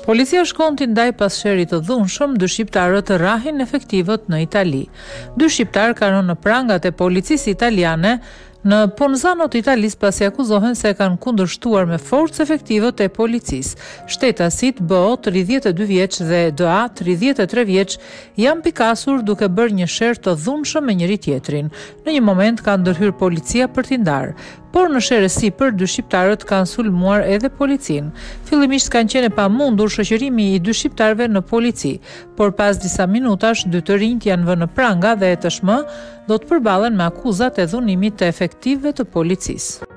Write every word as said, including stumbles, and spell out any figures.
Policia shkon t'i ndaj pas sherit të dhunshëm dy shqiptarët të rrahin efektivët në Itali. Dy shqiptarë kanë në prangat e policisë italiane në Ponzano të Italis pasi akuzohen se kanë kundërshtuar me forcë efektivët e policisë. Shtetasit B O tridhjetë e dy vjeç dhe D A tridhjetë e tre vjeç janë pikasur duke bërë një sherr të dhunshëm me njëri tjetrin. Në një moment ka ndërhyrë policia për t'i ndarë, por në sherrë sipër dy shqiptarët kanë sulmuar edhe policinë. Fillimisht kanë qenë pamundur shoqërimi i dy shqiptarëve në polici, por pas disa minutash dy të rinjt janë vënë në pranga dhe tashmë do të përballen me akuzat e dhunimit të efektivëve të policisë.